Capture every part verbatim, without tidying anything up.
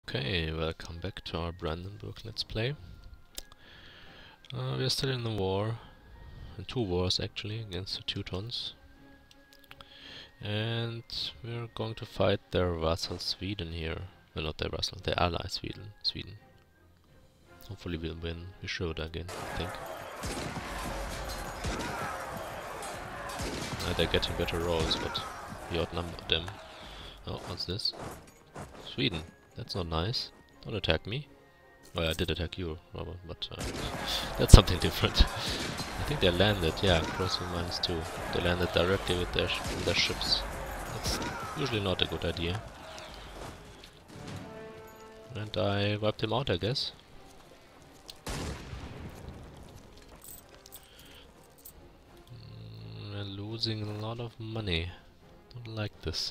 Okay, welcome back to our Brandenburg Let's Play. Uh, we are still in the war, in two wars actually, against the Teutons. And we're going to fight their vassal Sweden here. Well, not their vassal, their ally Sweden. Sweden. Hopefully we'll win. We should again, I think. Uh, they're getting better rolls, but we outnumbered them. Oh, what's this? Sweden. That's not nice. Don't attack me. Well, I did attack you, Robert, but uh, that's something different. I think they landed, yeah, crossing minus two. They landed directly with their, sh with their ships. That's usually not a good idea. And I wiped him out, I guess. Mm, we're losing a lot of money. Don't like this.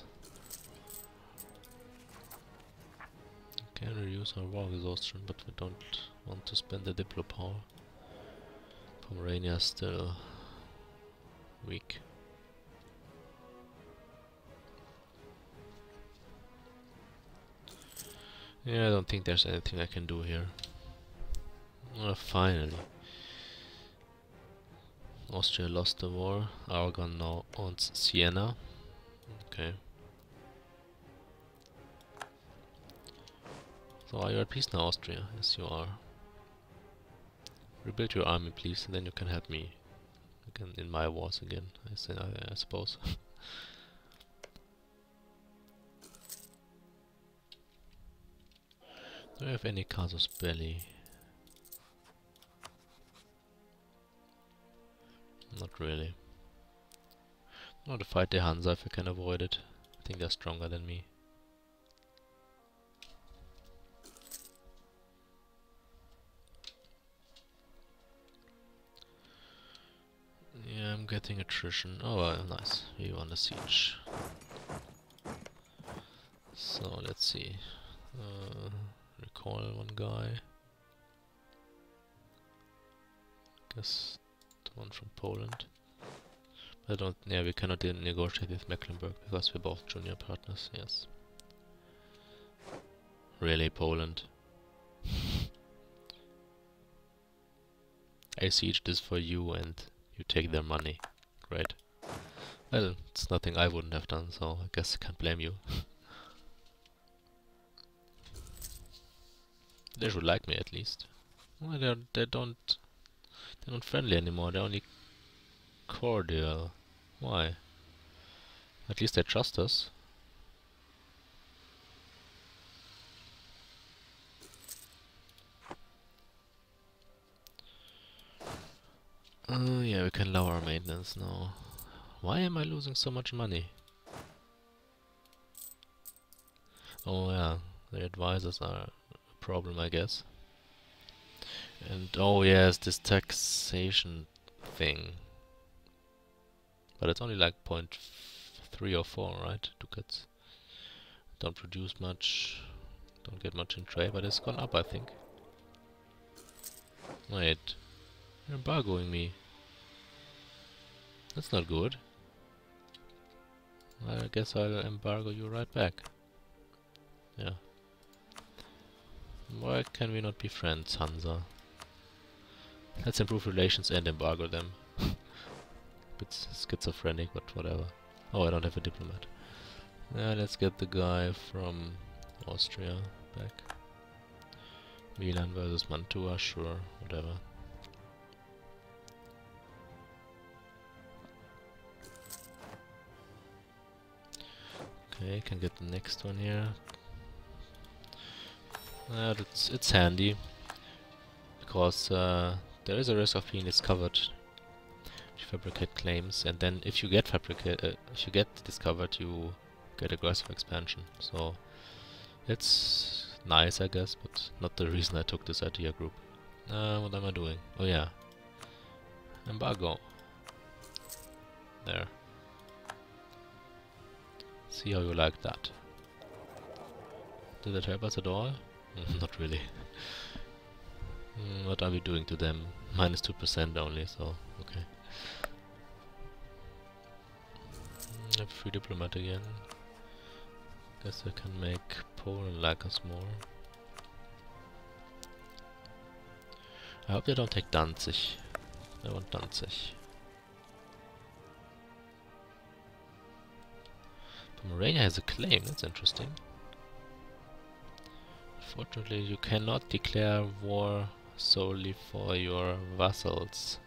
Can reduce our war exhaustion, but we don't want to spend the Diplo power. Pomerania is still weak. Yeah, I don't think there's anything I can do here. Oh, finally. Austria lost the war. Aragon now owns Siena. Okay. So are you at peace now, Austria? Yes, you are. Rebuild your army, please, and then you can help me again in my wars again. I, say, I, I suppose. Do I have any casus belli? Not really. I want to fight the Hansa if I can avoid it. I think they're stronger than me. Yeah, I'm getting attrition. Oh, uh, nice. We won the siege. So, let's see. Uh, recall one guy. Guess the one from Poland. I don't... Yeah, we cannot negotiate with Mecklenburg because we're both junior partners, yes. Really, Poland? I siege this for you and you take their money. Great. Well, it's nothing I wouldn't have done, so I guess I can't blame you. They should like me at least. Well, they're, they don't... They're not friendly anymore, they're only cordial. Why? At least they trust us. Uh, yeah, we can lower our maintenance now. Why am I losing so much money? Oh yeah, the advisors are a problem, I guess. And oh yes, this taxation thing. But it's only like point three or four, right? Ducats. Don't produce much, don't get much in trade, but it's gone up, I think. Wait, you're embargoing me. That's not good. I guess I'll embargo you right back. Yeah. Why can we not be friends, Hansa? Let's improve relations and embargo them. Bit schizophrenic, but whatever. Oh, I don't have a diplomat. Yeah, let's get the guy from Austria back. Milan versus Mantua, sure, whatever. Okay, can get the next one here. Uh, it's, it's handy, because uh, there is a risk of being discovered if you fabricate claims, and then if you get fabricate, uh, if you get discovered, you get aggressive expansion. So it's nice, I guess, but not the reason I took this idea group. Uh, what am I doing? Oh yeah, embargo. There. See how you like that. Did that help us at all? Not really. mm, what are we doing to them? Minus two percent only, so okay. Mm, have free diplomat again. Guess I can make Poland like us more. I hope they don't take Danzig. I want Danzig. Pomerania has a claim, that's interesting. Unfortunately, you cannot declare war solely for your vassals.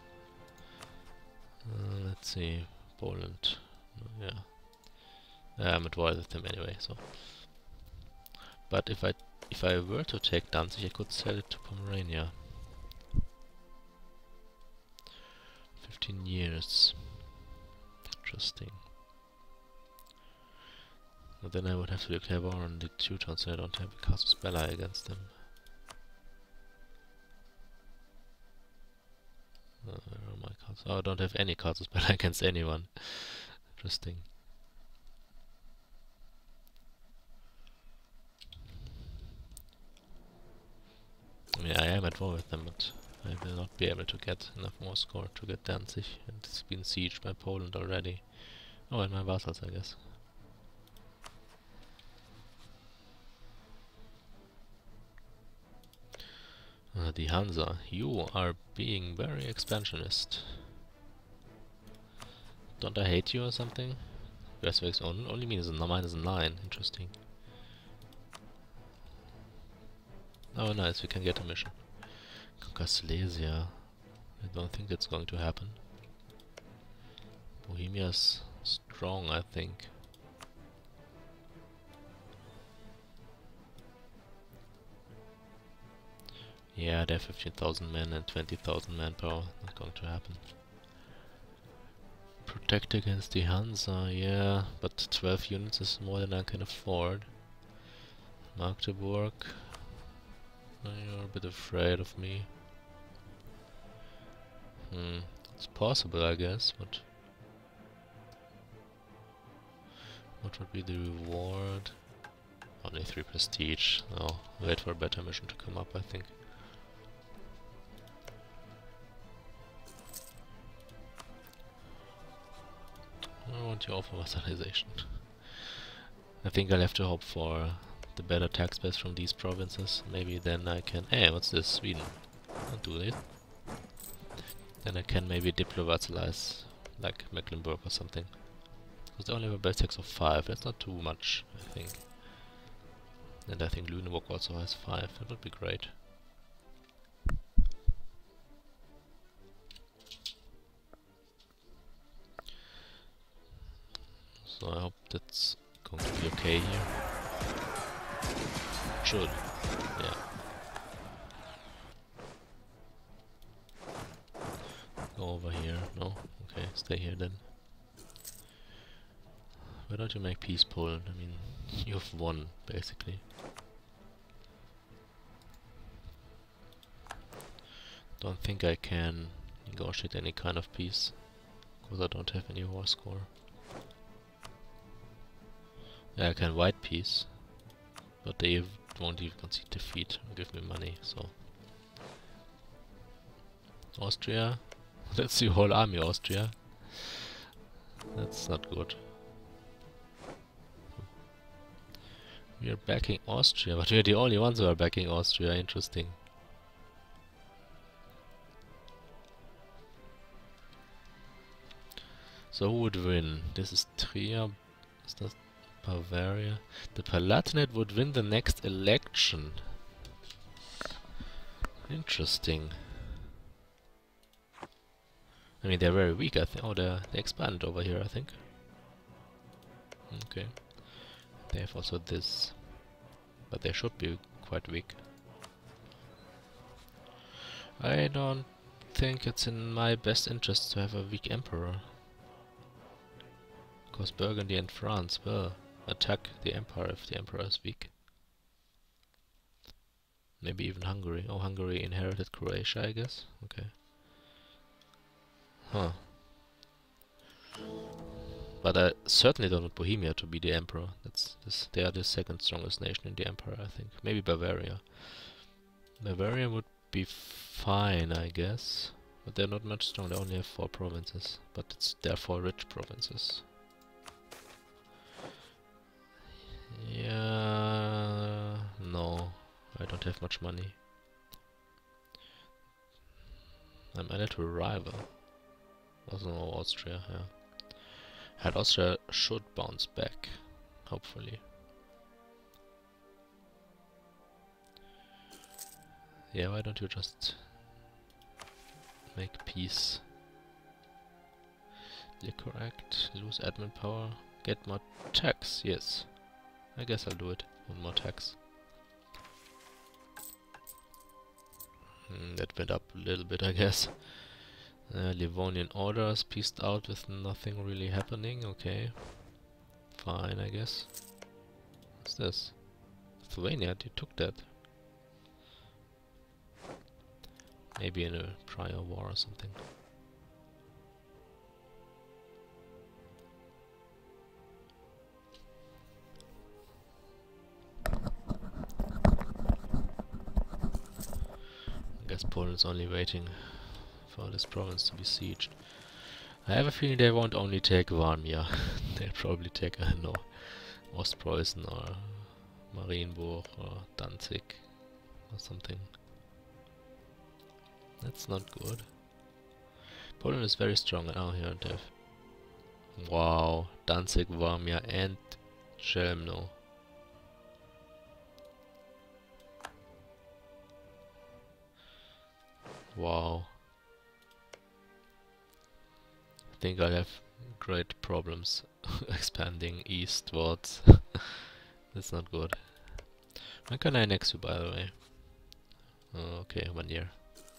Uh, let's see, Poland. Uh, yeah, uh, I'm at war with them anyway. So, but if I if I were to take Danzig, I could sell it to Pomerania. Fifteen years. Interesting. But then I would have to declare war on the Teutons, and I don't have a casus belli against them. Uh, where are my casus? Oh, I don't have any casus belli against anyone. Interesting. I mean, I am at war with them, but I will not be able to get enough war score to get Danzig, and it's been sieged by Poland already. Oh, and my vassals, I guess. Uh, the Hansa, you are being very expansionist. Don't I hate you or something? Westwick's on, only means a minus nine, interesting. Oh nice, we can get a mission. Conquer Silesia. I don't think that's going to happen. Bohemia's strong, I think. Yeah, they have fifteen thousand men and twenty thousand manpower. Not going to happen. Protect against the Hansa, yeah, but twelve units is more than I can afford. Magdeburg. Oh, you're a bit afraid of me. Hmm, it's possible, I guess, but what would be the reward? Only three prestige. Oh, wait for a better mission to come up, I think. I want you offer vassalization. I think I'll have to hope for the better tax base from these provinces. Maybe then I can... Hey, what's this? Sweden. I'll do it. Then I can maybe diplo-vassalize, like Mecklenburg or something. Because they only have a base tax of five. That's not too much, I think. And I think Lüneburg also has five. That would be great. So I hope that's going to be okay here. Should. Yeah. Go over here. No? Okay, stay here then. Why don't you make peace, Poland? I mean, you've won, basically. Don't think I can negotiate any kind of peace, because I don't have any war score. Yeah, I can white peace, but they won't even concede defeat or give me money, so... Austria? That's the whole army, Austria. That's not good. We are backing Austria, but we are the only ones who are backing Austria. Interesting. So who would win? This is Trier. Is that Bavaria? The Palatinate would win the next election. Interesting. I mean, they're very weak, I think. Oh, they they expanded over here, I think. Okay. They have also this. But they should be quite weak. I don't think it's in my best interest to have a weak emperor. Because Burgundy and France will attack the empire if the emperor is weak. Maybe even Hungary. Oh, Hungary inherited Croatia, I guess. Okay. Huh. But I certainly don't want Bohemia to be the emperor. That's this. They are the second strongest nation in the empire, I think. Maybe Bavaria. Bavaria would be fine, I guess. But they're not much strong. They only have four provinces. But it's they're four rich provinces. Yeah. No, I don't have much money. I'm added to a rival. Also no Austria, yeah. And Austria should bounce back, hopefully. Yeah, why don't you just make peace? Liquor Act, lose admin power, get more tax, yes. I guess I'll do it, one more tax. Mm, that went up a little bit, I guess. Uh, Livonian orders, pieced out with nothing really happening, okay. Fine, I guess. What's this? Lithuania, you took that. Maybe in a prior war or something. I guess Poland's only waiting for this province to be sieged. I have a feeling they won't only take Warmia. They'll probably take, I don't know, Ostpreußen or Marienburg or Danzig or something. That's not good. Poland is very strong. Oh, here they have. Wow, Danzig, Warmia and Chelmno. Wow. I think I have great problems expanding eastwards. That's not good. When can I annex you, by the way? Oh, okay, one year.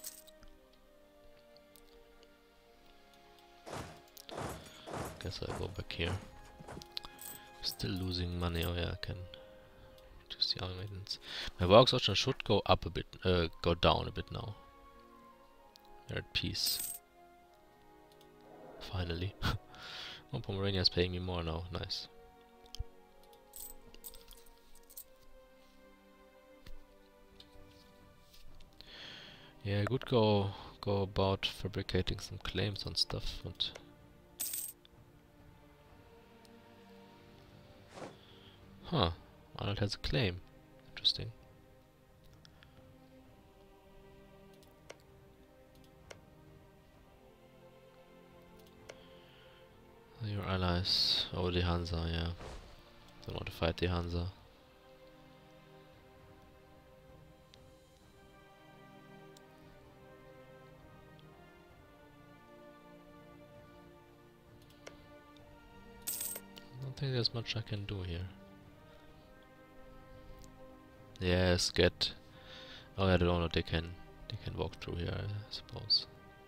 Guess I'll go back here. Still losing money. Oh yeah, I can reduce the army maintenance. My war exhaustion should go up a bit, uh, go down a bit now. We're at peace. Finally. Oh, Pomerania is paying me more now. Nice. Yeah, I could go go about fabricating some claims on stuff, but huh, Arnold has a claim. Interesting. Your allies. Oh, the Hansa, yeah. Don't want to fight the Hansa. I don't think there's much I can do here. Yes, get. Oh, I don't know. They can. They can walk through here, I suppose.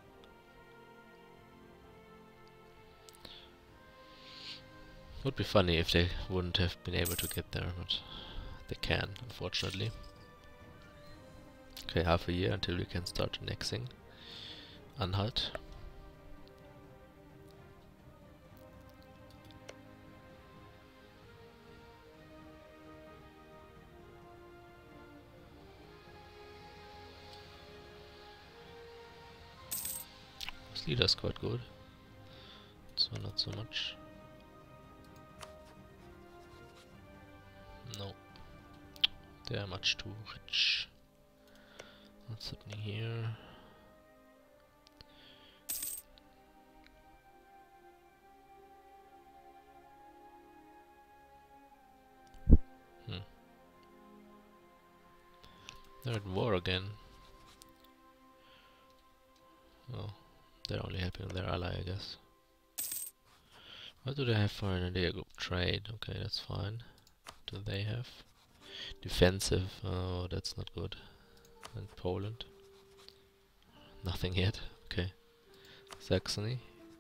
Would be funny if they wouldn't have been able to get there, but they can, unfortunately. Okay, half a year until we can start annexing Anhalt. This leader's quite good, so not so much. No, they are much too rich. What's happening here? Hmm. They're at war again. Oh, they're only helping their ally, I guess. What do they have for an idea group? Trade, okay, that's fine. Do they have? Defensive, oh, that's not good. And Poland? Nothing yet, okay. Saxony?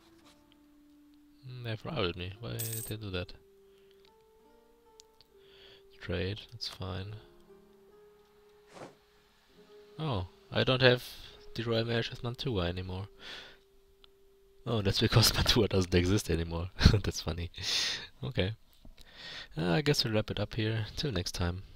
Mm, they've rivaled me, why did they do that? Trade, that's fine. Oh, I don't have the royal marriage with Mantua anymore. Oh, that's because Mantua doesn't exist anymore. That's funny. Okay. Uh, I guess we'll wrap it up here. Till next time.